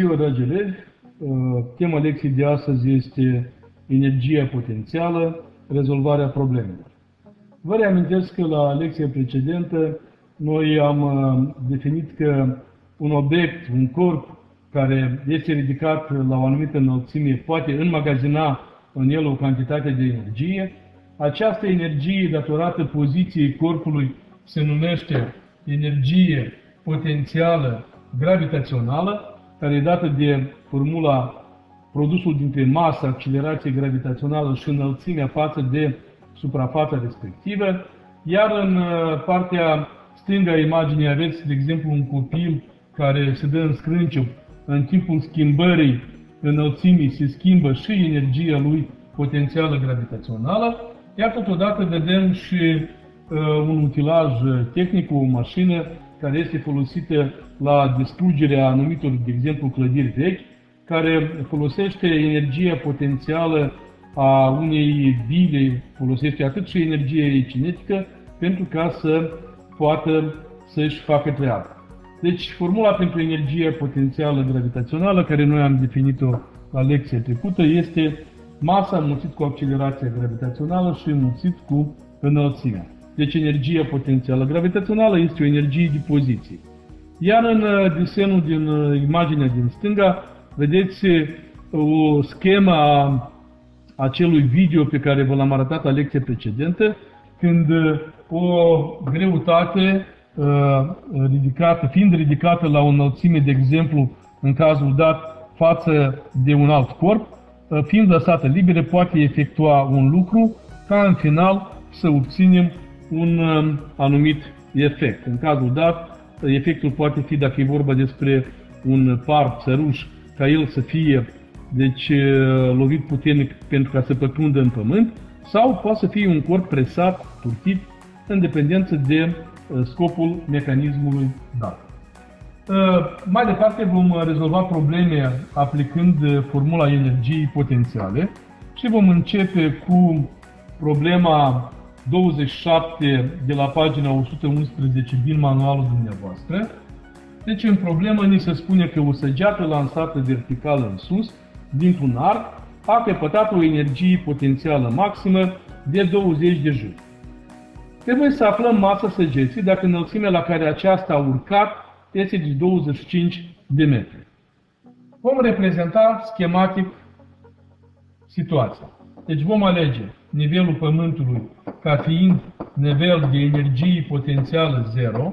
ziua, dragi elevi! Tema lecției de astăzi este energia potențială, rezolvarea problemelor. Vă reamintesc că la lecția precedentă noi am definit că un obiect, un corp care este ridicat la o anumită înălțime poate înmagazina în el o cantitate de energie. Această energie, datorată poziției corpului, se numește energie potențială gravitațională, care e dată de formula produsul dintre masă, accelerație gravitațională și înălțimea față de suprafața respectivă. Iar în partea stângă a imaginii aveți, de exemplu, un copil care se dă în scrânciu. În timpul schimbării înălțimii se schimbă și energia lui potențială gravitațională. Iar totodată vedem și un utilaj tehnic, o mașină care este folosită la distrugerea anumitor, de exemplu, clădiri vechi, care folosește energia potențială a unei bile, folosește atât și energie cinetică pentru ca să poată să-și facă treaba. Deci, formula pentru energia potențială gravitațională, care noi am definit-o la lecția trecută, este masa înmulțit cu accelerația gravitațională și înmulțit cu înălțimea. Deci, energia potențială gravitațională este o energie de poziție. Iar în desenul din imaginea din stânga, vedeți o schemă a acelui video pe care vă l-am arătat la lecția precedentă, când o greutate fiind ridicată la o înălțime, de exemplu, în cazul dat, față de un alt corp, fiind lăsată liberă, poate efectua un lucru ca în final să obținem un anumit efect. În cazul dat, efectul poate fi, dacă e vorba despre un par țăruș, ca el să fie lovit puternic pentru ca să pătrundă în pământ, sau poate să fie un corp presat, turtit, în dependență de scopul mecanismului dat. Mai departe vom rezolva probleme aplicând formula energiei potențiale și vom începe cu problema 27 de la pagina 111 din manualul dumneavoastră. Deci în problemă ni se spune că o săgeată lansată vertical în sus, dintr-un arc, a căpătat o energie potențială maximă de 20 de joule. Trebuie să aflăm masa săgeții dacă înălțimea la care aceasta a urcat este de 25 de metri. Vom reprezenta schematic situația. Deci vom alege nivelul pământului ca fiind nivel de energie potențială 0.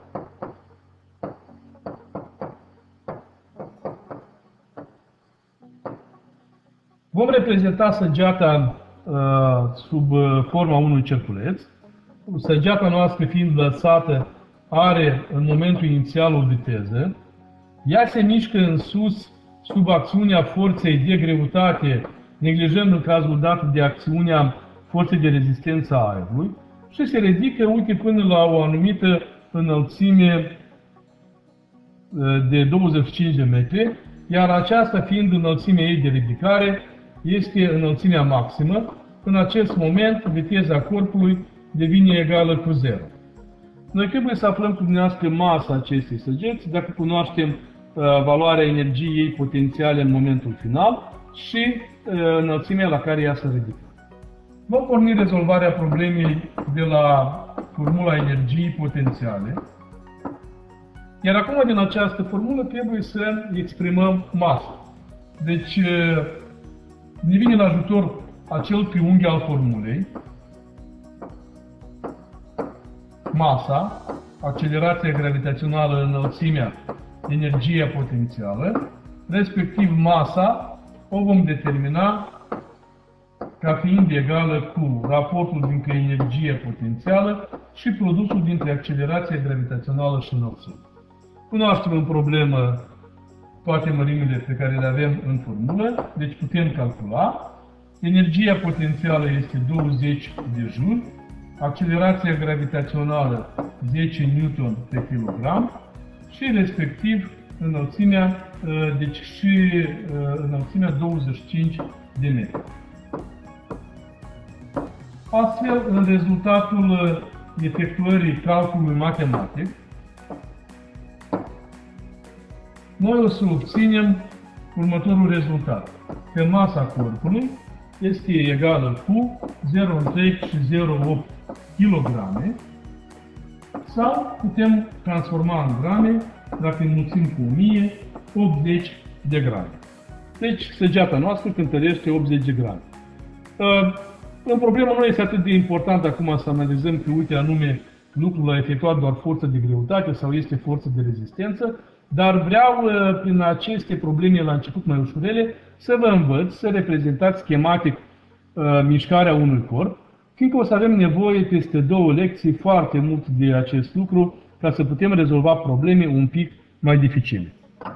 Vom reprezenta săgeata sub forma unui cerculeț. Săgeata noastră fiind lăsată are în momentul inițial o viteză. Ea se mișcă în sus sub acțiunea forței de greutate, neglijând în cazul dat de acțiunea forței de rezistență a aerului și se ridică, uite, până la o anumită înălțime de 25 de metri, iar aceasta fiind înălțimea ei de ridicare, este înălțimea maximă. În acest moment, viteza corpului devine egală cu 0. Noi trebuie să aflăm cu dumneavoastră masa acestei săgeți, dacă cunoaștem valoarea energiei potențiale în momentul final și înălțimea la care ea se ridică. Vom porni rezolvarea problemei de la formula energiei potențiale. Iar acum, din această formulă, trebuie să exprimăm masa. Deci, ne vine în ajutor acel triunghi al formulei. Masa, accelerația gravitațională, înălțimea, energia potențială, respectiv masa o vom determina ca fiind egală cu raportul dintre energia potențială și produsul dintre accelerația gravitațională și înălțime. Cunoaștem în problemă toate mărimile pe care le avem în formulă, deci putem calcula. Energia potențială este 20 de joule, accelerația gravitațională 10 Newton pe kilogram și respectiv înălțimea, înălțimea 25 de metri. Astfel, în rezultatul efectuării calculului matematic, noi o să obținem următorul rezultat. Că masa corpului este egală cu 0,08 kg sau putem transforma în grame, dacă înmulțim cu 1000, 80 de grame. Deci săgeata noastră cântărește 80 de grame. În problemă nu este atât de important acum să analizăm că, uite, anume, lucrul a efectuat doar forță de greutate sau este forță de rezistență, dar vreau, prin aceste probleme la început mai ușurele, să vă învăț să reprezentați schematic mișcarea unui corp, fiindcă o să avem nevoie peste 2 lecții foarte mult de acest lucru ca să putem rezolva probleme un pic mai dificile.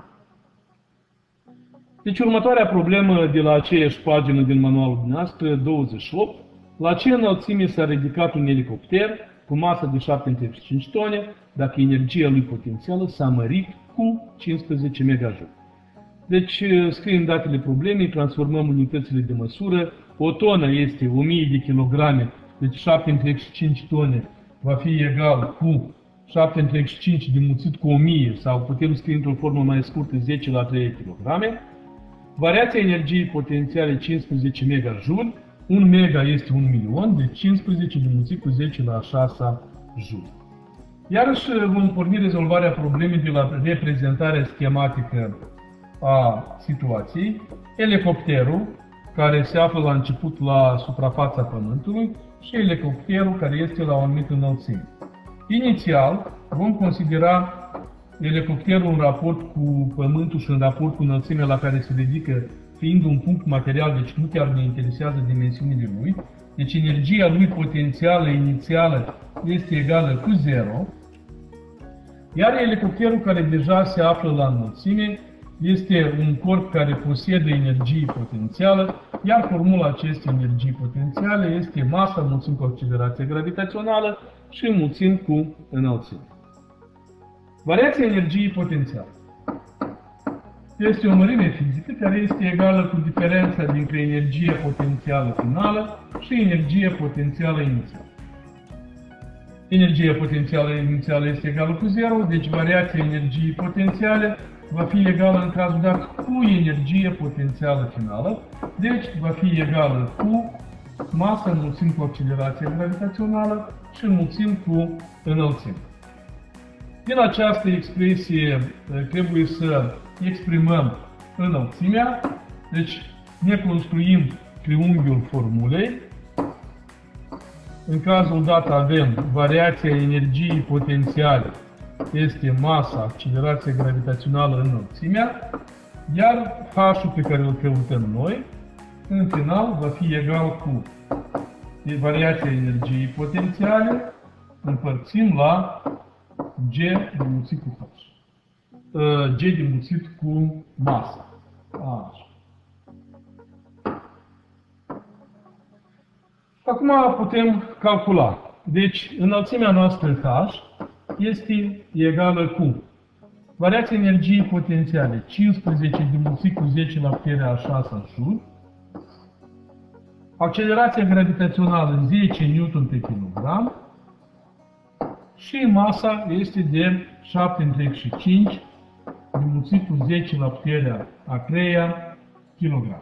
Deci următoarea problemă de la aceeași pagină din manualul dumneavoastră, 28. La ce înălțime s-a ridicat un elicopter cu masă de 7,5 tone dacă energia lui potențială s-a mărit cu 15 MJ? Deci scriem datele problemei, transformăm unitățile de măsură. O tonă este 1000 de kg, deci 7,5 tone va fi egal cu 7,5 dimulțit cu 1000, sau putem scrie într-o formă mai scurtă 10 la 3 kg. Variația energiei potențiale 15 MJ, 1 mega este 1 milion, deci 15 dimulțit cu 10 la 6 J. Iarăși vom porni rezolvarea problemei de la reprezentarea schematică a situației. Elicopterul, care se află la început la suprafața Pământului, și elicopterul care este la o anumită înălțime. Inițial, vom considera elicopterul în raport cu Pământul și în raport cu înălțimea la care se ridică, fiind un punct material, deci nu chiar ne interesează dimensiunile lui. Deci energia lui potențială inițială este egală cu 0, iar elicopterul care deja se află la înălțime este un corp care posedă energie potențială, iar formula acestei energii potențiale este masa înmulțim cu accelerație gravitațională și înmulțim cu înălțime. Variația energiei potențiale este o mărime fizică care este egală cu diferența dintre energia potențială finală și energia potențială inițială. Energia potențială inițială este egală cu 0, deci variația energiei potențiale va fi egală în cazul dat cu energie potențială finală, deci va fi egală cu masa înmulțim cu accelerație gravitațională și înmulțim cu înălțime. Din această expresie trebuie să exprimăm înălțimea, deci ne construim triunghiul formulei. În cazul dat avem variația energiei potențiale, este masa, accelerația gravitațională, înălțimea, iar H-ul pe care îl căutăm noi, în final, va fi egal cu variația energiei potențiale, împărțim la G dimulțit cu H. G dimulțit cu masa. Așa. Acum putem calcula. Deci, înălțimea noastră H este egală cu variația energiei potențiale 15 dimulțit cu 10 la puterea a 6 J, accelerația gravitațională 10 Newton pe kilogram și masa este de 7,5 dimulțit cu 10 la puterea a 3-a kg.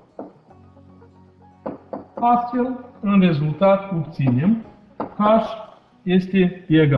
Astfel, în rezultat, obținem H este egal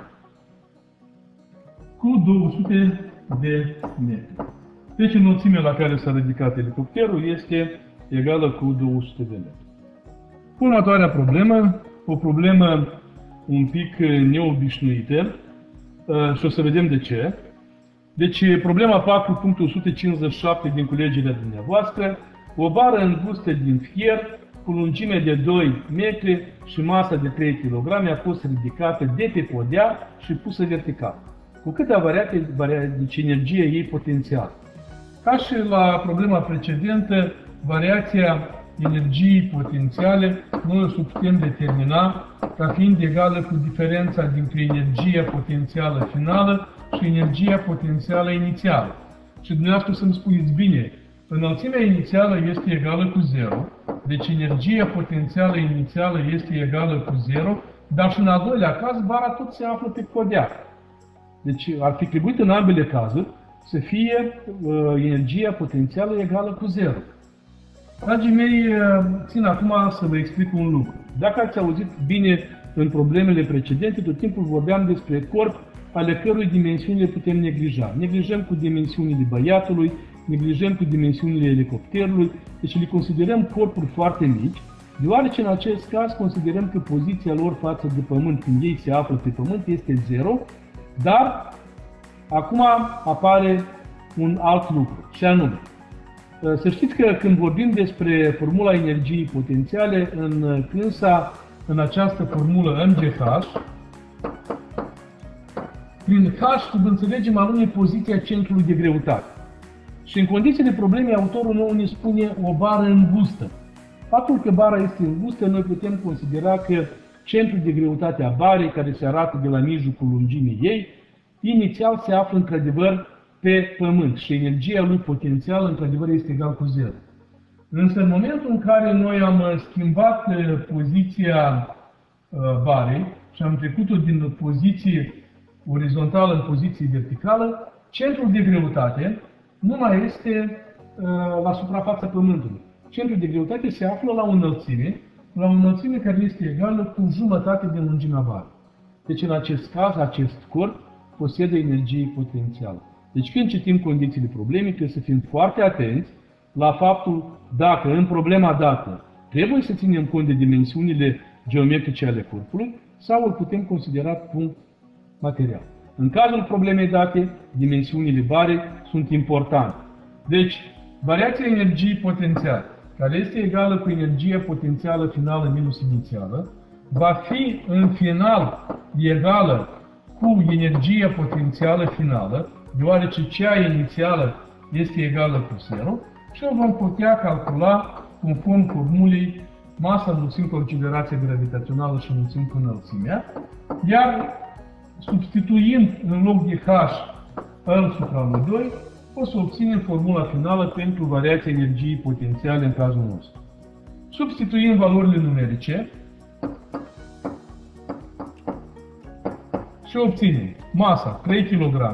cu 200 de metri. Deci înălțimea la care s-a ridicat elicopterul este egală cu 200 de metri. Următoarea problemă, o problemă un pic neobișnuită și o să vedem de ce. Deci problema 4.157 din culegerea dumneavoastră, o bară îngustă din fier cu lungime de 2 metri și masa de 3 kg a fost ridicată de pe podea și pusă vertical. Cu cât a variat deci energia ei potențială. Ca și la problema precedentă, variația energiei potențiale noi o putem determina ca fiind egală cu diferența dintre energia potențială finală și energia potențială inițială. Și dumneavoastră să-mi spuneți, bine, înălțimea inițială este egală cu 0, deci energia potențială inițială este egală cu 0, dar și în al doilea caz, bara tot se află pe podea. Deci ar fi trebuit în ambele cazuri să fie energia potențială egală cu 0. Dragii mei, țin acum să vă explic un lucru. Dacă ați auzit bine în problemele precedente, tot timpul vorbeam despre corp ale cărui dimensiuni le putem neglija. Neglijăm cu dimensiunile băiatului, neglijăm cu dimensiunile elicopterului, deci le considerăm corpuri foarte mici, deoarece în acest caz considerăm că poziția lor față de Pământ, când ei se află pe Pământ, este 0, dar acum apare un alt lucru, și anume, să știți că când vorbim despre formula energiei potențiale, în această formulă MGH, prin H subînțelegem anume poziția centrului de greutate. Și în condițiile problemei, autorul nou ne spune o bară îngustă. Faptul că bara este îngustă, noi putem considera că centrul de greutate a barei, care se arată de la mijlocul lungimii ei, inițial se află într-adevăr pe Pământ și energia lui potențială într-adevăr este egal cu 0. Însă în momentul în care noi am schimbat poziția barei și am trecut-o din poziție orizontală în poziție verticală, centrul de greutate nu mai este la suprafața Pământului. Centrul de greutate se află la o înălțime care este egală cu jumătate de lungimea barei. Deci în acest caz, acest corp posedă energie potențială. Deci când citim condițiile problemei, trebuie să fim foarte atenți la faptul dacă în problema dată trebuie să ținem cont de dimensiunile geometrice ale corpului sau îl putem considera punct material. În cazul problemei date, dimensiunile barei sunt importante. Deci, variația energiei potențiale, care este egală cu energia potențială finală minus inițială, va fi în final egală cu energia potențială finală, deoarece cea inițială este egală cu 0 și o vom putea calcula conform formulei masa înmulțim cu accelerația gravitațională și înmulțim cu înălțimea, iar substituind în loc de H L supra lui 2, o să obținem formula finală pentru variația energiei potențiale în cazul nostru. Substituim valorile numerice și obținem masa 3 kg,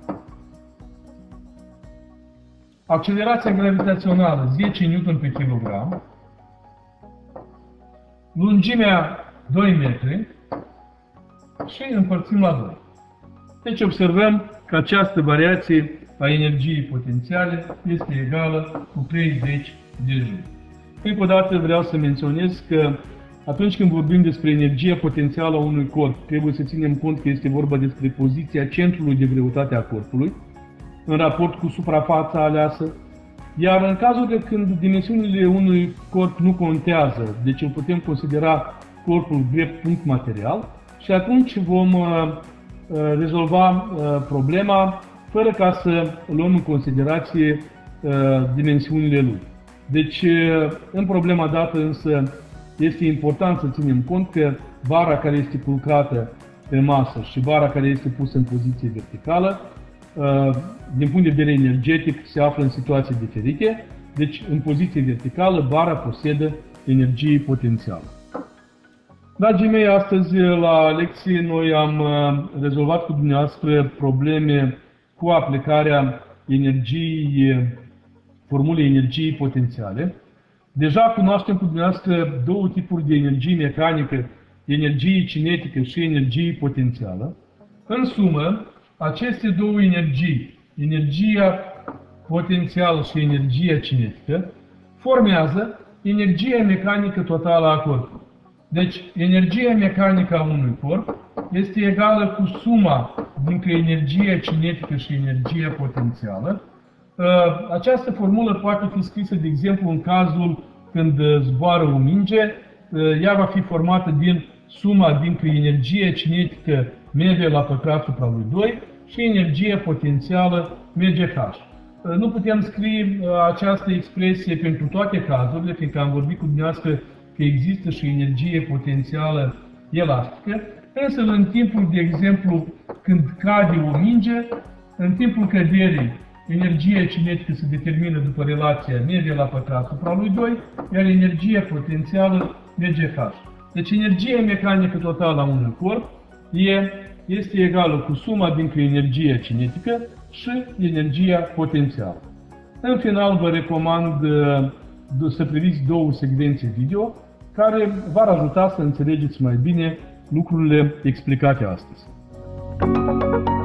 accelerația gravitațională 10 N pe kilogram, lungimea 2 metri și împărțim la 2. Deci observăm că această variație a energiei potențiale este egală cu 30 de joule. Încă o dată vreau să menționez că atunci când vorbim despre energia potențială a unui corp, trebuie să ținem cont că este vorba despre poziția centrului de greutate a corpului, în raport cu suprafața aleasă, iar în cazurile când dimensiunile unui corp nu contează, deci îl putem considera corpul drept punct material, și atunci vom rezolva problema fără ca să luăm în considerație dimensiunile lui. Deci, în problema dată însă, este important să ținem cont că bara care este culcată pe masă și bara care este pusă în poziție verticală, din punct de vedere energetic, se află în situații diferite. Deci, în poziție verticală, bara posedă energie potențială. Dragii mei, astăzi la lecție noi am rezolvat cu dumneavoastră probleme cu aplicarea formulei energiei potențiale. Deja cunoaștem cu dumneavoastră două tipuri de energie mecanică, energie cinetică și energie potențială. În sumă, aceste două energii, energia potențială și energia cinetică, formează energia mecanică totală a corpului. Deci, energia mecanică a unui corp este egală cu suma dintre energia cinetică și energia potențială. Această formulă poate fi scrisă, de exemplu, în cazul când zboară o minge, ea va fi formată din suma dintre energia cinetică medie la pătrat supra lui 2 și energia potențială MGH. Nu putem scrie această expresie pentru toate cazurile, fiindcă am vorbit cu dumneavoastră că există și energie potențială elastică, însă în timpul, de exemplu, când cade o minge, în timpul căderii, energia cinetică se determină după relația medie la pătrat supra lui 2, iar energia potențială MGH. Deci energia mecanică totală a unui corp este egală cu suma dintre energia cinetică și energia potențială. În final, vă recomand să priviți două secvențe video care v-ar ajuta să înțelegeți mai bine lucrurile explicate astăzi.